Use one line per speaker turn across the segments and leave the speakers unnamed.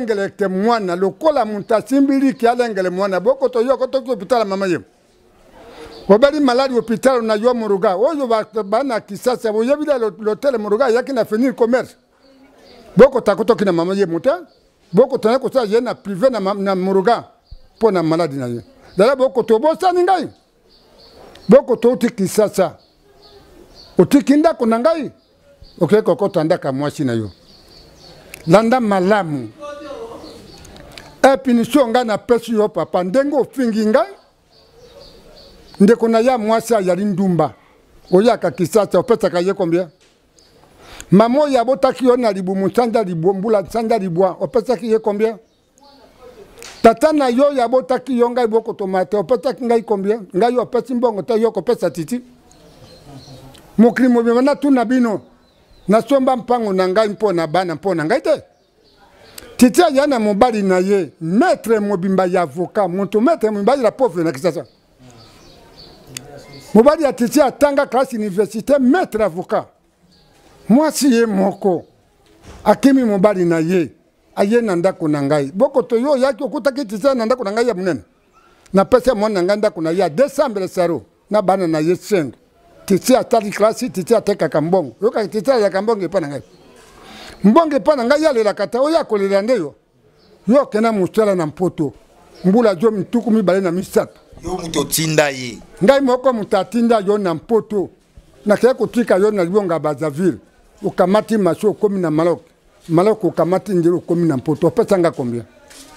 alengele te mwana lokola muntasimbili ki alengele mwana boko to yo ko to hôpital mama yem obali malade hôpital na yo muruga oyo bana kisasa boyo bila l'hôtel muruga yaki na finir commerce boko takoto kina mama yem muta boko tana ko sa yena privé na muruga pona malade na ye dala boko to bosa ningai boko to tikisasa utikinda kuna ngai okay koko tanda ka mwasi na yo landa malamu epinisho nga na pesi yo papa ndengo fingi ngai ndeko na ya mwasi ya ndumba oya ka kisasa opesa ka ye combien mamo ya botaki yo na libumu sanda libombula sanda libwa opesa ki ye combien tata na yo ya botaki yo ngai boko tomate opesa ki ngai combien ngai yo pesi mbongo ta yo ko pesa titi mokrimo bana tuna bino na somba mpango na ngai mpona bana mpona ngai te titia yana mobali na ye maître mobimba ya avocat monto maître mobali la pauvre na kisasa mobali ya titia tanga classe université maître avocat moi si ye moko akimi mobali na ye aye na ndako na ngai boko to yo yaki okutaki titia na ndako na ngai ya munene na pesa mwana nga ndako na ya décembre saro na bana na ye 5 titia tali classe titia teka kambongo yoka titia ya kambongo pa na ngai mbonge pa na ngai ya lela kata oya kolela ndeyo yo kena mustala na mpoto mbula jo mituku mibale na misato
yo muto tinda ye
ngai moko mutatinda yo na mpoto na kaya kutika yo na libonga Brazzaville ukamati maso komi na Malok ukamati ndiro komi na mpoto pesa nga combien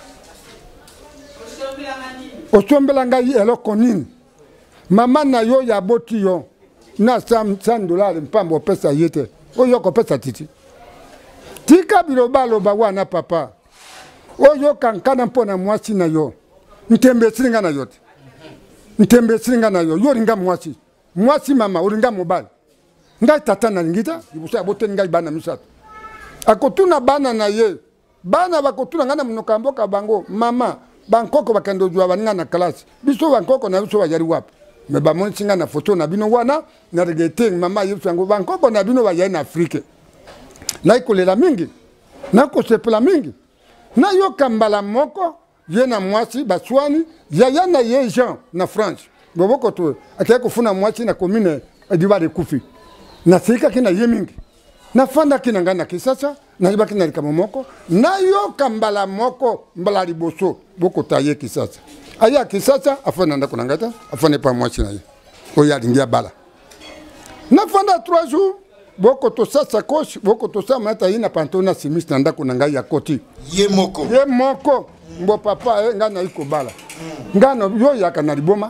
osombela ngai eloko nini mama na yo ya boti yo na $100 mpambo pesa yete oyo ko pesa titi tika bilobalo ba wana papa oyo kankana mpona mwasi na yo ntembe siringa na yote ntembe siringa na yo ringa mwasi mama uringa mobali ngai tata na ngita ibusa bote ngai bana misato akotuna bana na ye bana bakotuna ngana munoka mboka bango mama bankoko bakendo jwa baninga na classe biso bankoko na biso bayari wapi me ba mon singa na photo na bino wana na regete mama yesu ngo bankoko na bino bayai na Afrique na ikolela mingi na kosepela mingi na yo kambala moko ye na mwasi baswani ya na ye Jean na France boboko to akaya kufuna mwasi na commune ediba de kufi na sika kina ye mingi na fanda kina ngana kisasa na ibaki na likamomoko na yo kambala moko mbala liboso boko taye kisasa aya kisasa afana ndako nangata afane pa mwasi na ye oya dingia bala na fanda 3 jours boko to sasa kosh boko to sama ta ina pantona simis na ndako nanga ya koti
ye moko mbo papa ngana iko bala ngano yo yakana liboma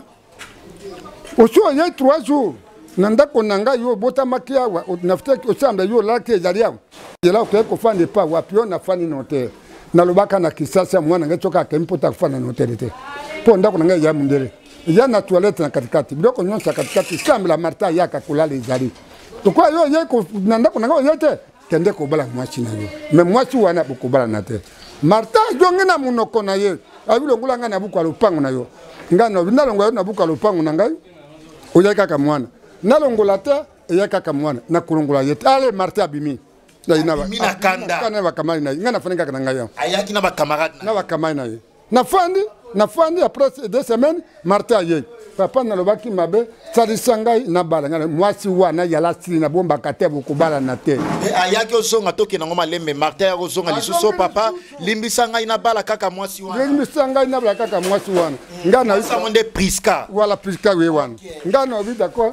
oso ye 3 jours na ndako nanga yo bota makia wa nafuta osamba yo lake zalia yela ko fande pa wapi na fani note na lobaka na kisasa mwana ngetoka kempota kufana note te po ndako nanga ya mundele ya na toilette na katikati biloko nyonsa katikati sambla marta yaka kulala izali to kwa yo ye ko na ndako nanga yote kende ko bala mwasi na yo me mwasi wana bukubala na te marta jonge na munoko na ye abilongula ngana buku alupango na yo ngano binalongo yo na buku alupango na ngai oyaka ka mwana nalongola te eyaka ka mwana na kulongola yete ale marta abimi na ina mina kanda
kana bakamali na ngana fanika kana ngai
ayaki na bakamarade
na bakamali na ye na fandi après 2 semaines marta ye papa na lobaki mabe salisangai na bala ngana mwasi wana yala sili na bomba katebu kubala na te
ayaki osonga toke na ngoma lembe marta ya osonga lisuso papa limbisa ngai na bala kaka mwasi wana
limbisa ngai na bala kaka mwasi wana ngana
ça monde Priska
voilà Priska we wana ngana obi d'accord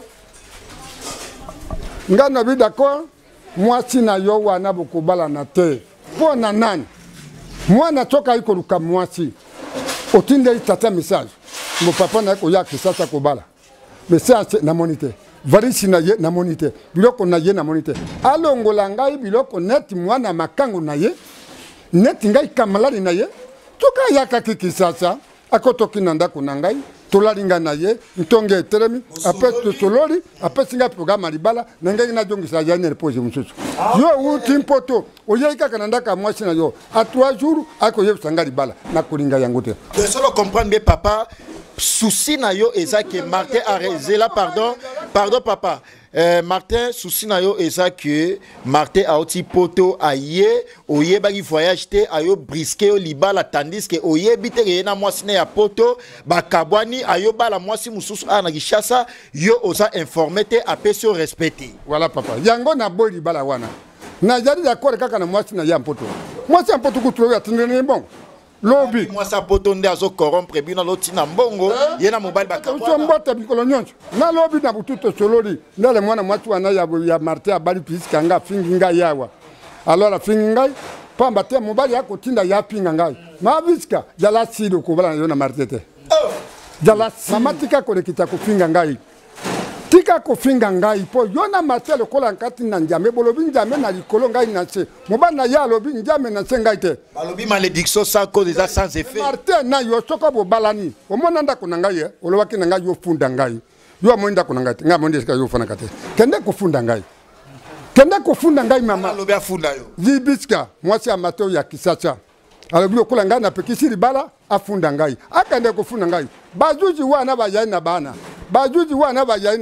ngana obi d'accord mwasi na yo wana bukubala na te pona nani mwana toka iko luka mwasi otinde tata message mo papa na ko ya kisasa ko bala message na monite varisi na ye na monite biloko na ye na monite alongola ngai biloko net mwana makango na ye net ngai kamalali na ye toka ya kisasa akotoki na ndako na ngai tolalinga na ye ntonge teremi après to solori après singa programme libala na ngai na jongisa ya ne repose mususu yo uti mpoto oyeka kana ndaka mwasi na yo a 3 jours ako ye sanga libala na kulinga yango te
de solo comprendre bien papa souci na yo ezaki Martin a rezela pardon papa
Martin souci na yo eza que Martin a oti poto aye oye bagi voyage te ayo brisque yo libala tandis que oye bite na mwasi ya poto ba kabwani ayo bala mwasi mususu ana Kinshasa yo oza informé te apesi respecté.
Voilà papa. Yango na boy libala wana. Na jadi d'accord kaka na mwasi na ya mpoto. Mwasi ya mpoto kutulo ya tindene bon. Lobi
mwasi poto nde azo corrompre bina lotina mbongo yena mobile ba kabwana.
So mbota bikolo nyonso. Na lobi na bututo sololi. Ndale mwana mwasi wana ya Martin abali pisika nga finginga yawa. Alors la finginga pamba te mobile yako tinda ya pinga ngai. Ma visika jala sido ko bala yo na Martin te. Jala mama tika ko lekita ko finga ngai. Tika ko finga ngai po yona Martin le kola nkati na njame bolobi njame na likolo ngai na se. Mobile na ya lobi njame na se ngai te.
Balobi malédiction sans cause déjà sans effet.
Martin na yo soko bo balani. O mona nda ko ngai olowaki na ngai yo funda ngai. Yo monda ko ngai nga monde ska yo fana kate. Kende ko funda ngai. Kende ko funda ngai mama.
Lobi afunda yo.
Zibiska mwasi ya Mateo ya Kisasa. Alobi okola ngai na pekisi libala afunda ngai. Akande ko funda ngai. Bajuji wana bayai na bana. Bajuji wana bayai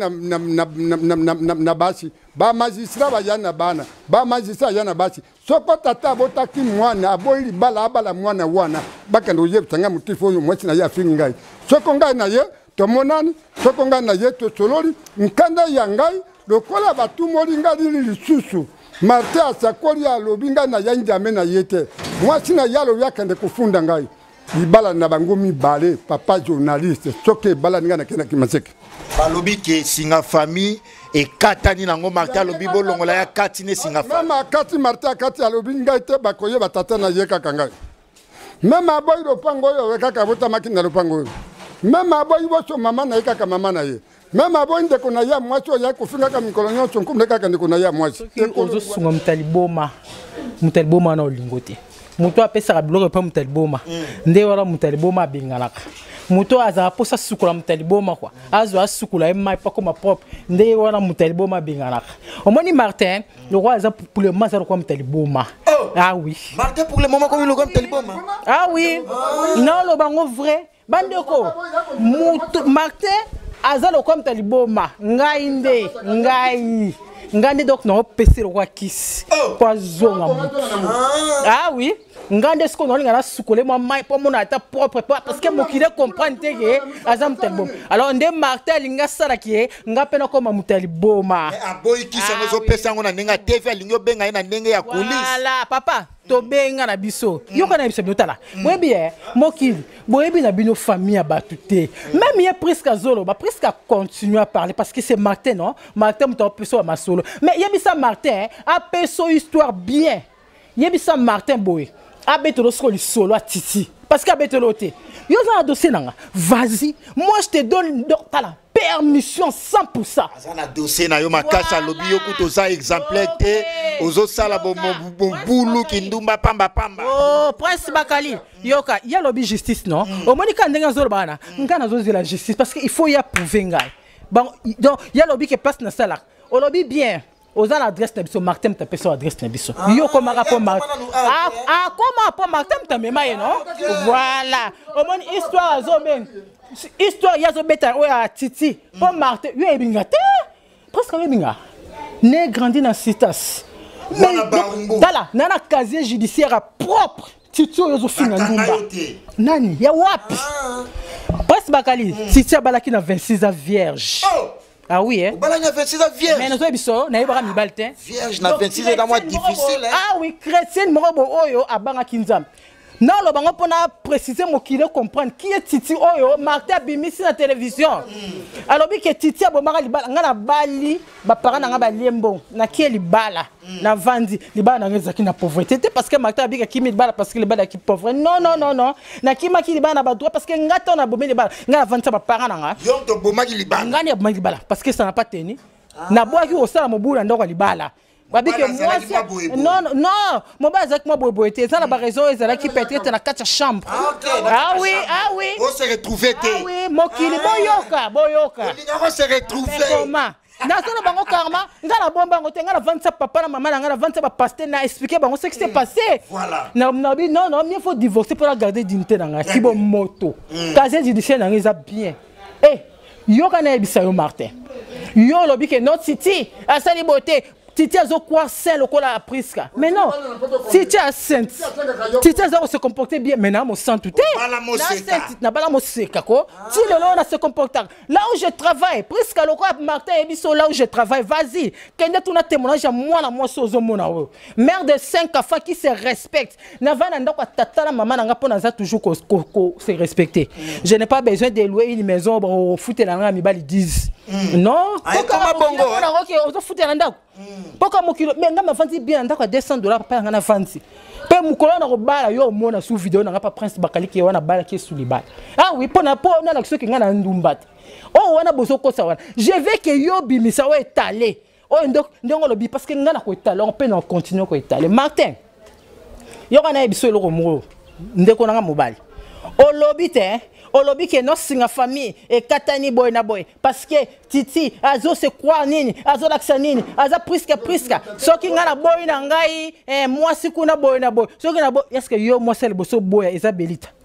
na basi. Ba magistrat bayai na bana. Ba magistrat yana basi. Soko tata botaki mwana aboyi libala abala mwana wana. Bakando ye tanga mutifo yo mwasi na ya fingi ngai. Soko ngai na ye tomonani. Soko ngai na ye to sololi. Nkanda ya ngai lokola batumoli ngai lisusu. Martin asakoli alobi ngai na ya njame na yete. Mwasi na yalo yakande kufunda ngai. Libala na bango mibale papa journaliste soke bala ninga na kena kimaseke.
Balobi ke singa famille et katani nango Martin alobi bolongola ya katine singa famille.
Mama kati Martin kati alobi ngai te bakoye batata na yeka kangai. Mama boy lopango yo weka bota makina lopango yo. Mama boy boso mama na yeka mama na ye. Mama boy ndeko na ya mwacho ya kufinga ka mikolo nyonso nkumle kaka ndeko na ya mwacho.
Ozo sunga mutaliboma na olingote. Muto apesa biloko pa mutaliboma nde wala mutaliboma bengalaka muto aza posa sukula mutaliboma kwa azo asukula ema pa comme propre nde wala mutaliboma bengalaka omoni Martin le roi aza pour le moment ça quoi mutaliboma. Ah oui
Martin pour le moment comme le mutaliboma.
Ah oui non le bango vrai bandeko muto Martin aza le quoi mutaliboma ngai nde ngai ngande donc non pesi le roi kiss poison ah oui ngande ce qu'on a ngana sukole moi mai pour mon ata propre parce que mo kile comprendre que azam telbom alors ndé Martin linga sala ki nga pena comme mutali boma
aboyi kisa no zo pesa ngona ninga TV alingo benga ina ndenge ya kulisi
voilà papa to benga na biso yoko na biso bitala moi bien mo kili boyebi na bino famille abatute même il presque zolo ba presque continuer à parler parce que c'est Martin non Martin muto peso ma solo mais yebisa Martin a peso histoire bien yebisa Martin boy abetelo solo solo titi parce qu'abetelo te yo za dossier nanga vas-y moi je te donne la permission 100%.
Azana dossier na yo makasa lobi yo kuto za exemplaire te ozo sala bo boulou kindumba pamba
oh prince bakali yoka ya lobby justice non au moni ka ndenga zolo bana ngana zo la justice parce que il faut y approuver ngai bon donc ya lobby que place na sala au lobby bien aux adresses na biso Martin ta personne adresse na biso yo comme rapport Martin comment rapport Martin ta mema non voilà au moins histoire zoben histoire ya zo beta o ya titi pour Martin yo ebinga te presque ebinga né grandi dans citas dala nana casier judiciaire propre titi yo zo fina ndumba nani ya wapi presque bakali titi balaki na 26 ans vierge. Ah oui, hein?
Balanya 26 ans vierge.
Mais nous avons na yeba mi balte.
Vierge na 26 ans dans moi difficile.
Ah oui, chrétien morobo oyo abanga kinzam. Non, le bango pour préciser mon qu'il comprendre qui est Titi oyo Martin bimisi na télévision. Alors bi que Titi abomaka libala ngana bali ba parana ngaba liembo na qui libala na vandi libala na ngezaki na pauvreté parce que Martin abika kimi libala parce que libala ki pauvre. Non na kima ki libala na ba droit parce que ngata na bomé libala ngana vandi ba parana nga.
Yo to bomaki libala.
Ngani abomaki libala parce que ça n'a pas tenu. Na boaki osala mobula ndoko libala. Non, mon bas avec moi boboité, ça n'a pas raison, ils allaient qui peut-être dans la 4 chambres. Ah oui.
On s'est retrouvé.
Ah oui, mon kili boyoka.
On s'est retrouvé.
Comment? Nazo bango karma, ngala bomba ngote ngala 27 papa na maman ngala 27 pasteur na expliquer bango ce qui s'est passé.
Voilà.
Non, il faut divorcer pour la garder dignité dans la kibo moto. Casier judiciaire na ngeza bien. Eh yo kana ebisa yo Martin yo lobi ke non Titi asali beauté Titi azo quoi saint lokola Priska mais non Titi a saint Titi azo se comporter bien maintenant mon sang tout est na bala mo seka ko ti lelo na se comporter là où je travaille Priska lokola Martin ebiso là où je travaille vas-y kende tu na témoignage moi na moi sozo mona o mère de 5 enfants qui se respecte na vana ndako tata na maman nga pona za toujours se respecter je n'ai pas besoin de louer une maison au foot na nga mi bali 10 non
comment bongo
OK on foot na ndako pourquoi mon kilo mais nga ma vandi bien ndako $200 pa nga na vandi pe mukolo na robala yo mona sous vidéo na pas prince bakali ki wana bala ki sous libala ah oui pona na l'action ki nga na ndumbate oh wana bozo ko sa wana je veux que yo bimisa o étaler oh ndongo lobi parce que nga na ko étaler on peut na continuer ko étaler Martin yo kana ebiso lo ko ndeko na nga mobali o lobi te olobi ke no singa famille et katani boy na boy parce que Titi azo se quoi nini azo laksa nini aza priska soki nga na boy na ngai moi sikuna boy na boy soki na boy est-ce que yo moi c'est le bosso boy Isabelita